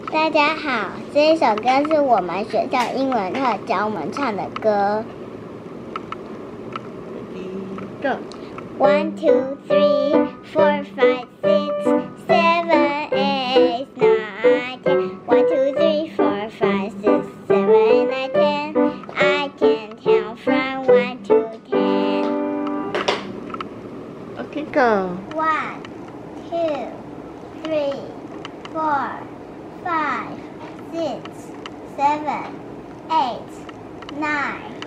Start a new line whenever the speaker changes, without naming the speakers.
大家好，这一首歌是我们学校英文课教我们唱的歌。
Go.
1, 2, 3, 4, 5, 6, 7, 8, 9, 10. 1, 2, 3, 4, 5, 6, 7, 8, 10. I can count from 1 to 10.
Okay, go.
1, 2, 3, 4, 5, 6, 7, 8, 9.